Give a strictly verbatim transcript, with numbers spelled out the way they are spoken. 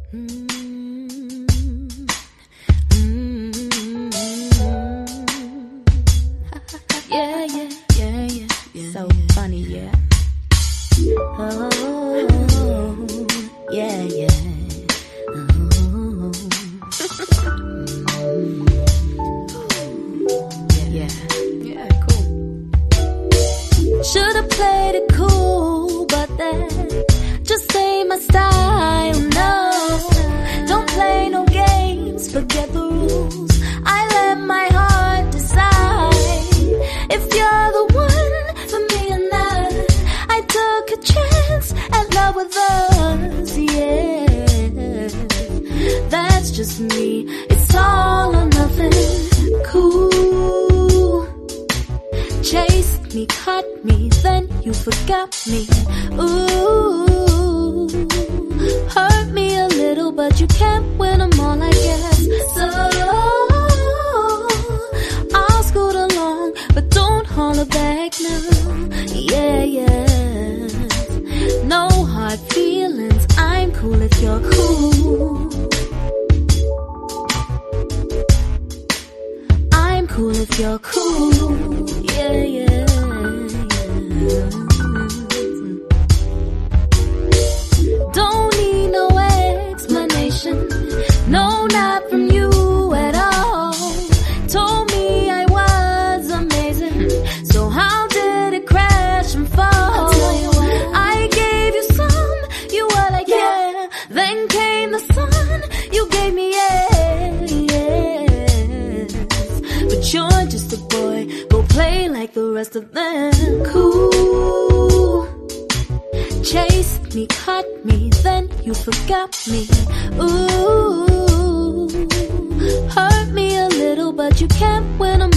Yeah, yeah, yeah, yeah, yeah. So funny, yeah. Oh, yeah, yeah. Oh. Yeah, yeah, cool. Should've played it cool, but that just ain't my style, no. Don't play no games, forget the rules. I let my heart decide if you're the one for me or not. I took a chance at love with us, yeah. That's just me, it's all or nothing. Cool. Chased me, cut me, then you forgot me. Ooh, hurt me a little, but you can't win them all, I guess. So I'll scoot along, but don't holler back now. Yeah, yeah. No hard feelings, I'm cool if you're cool. I'm cool if you're cool. Yeah, yeah, yeah. Don't need no explanation, no, not from you at all. Told me I was amazing, so how did it crash and fall? I gave you some, you were like yeah. Then came the sun, you gave me yeah, yeah. But you're just a boy, go play like the rest of them. Cool. Chased me, cut me, then you forgot me. Ooh, hurt me a little, but you can't win them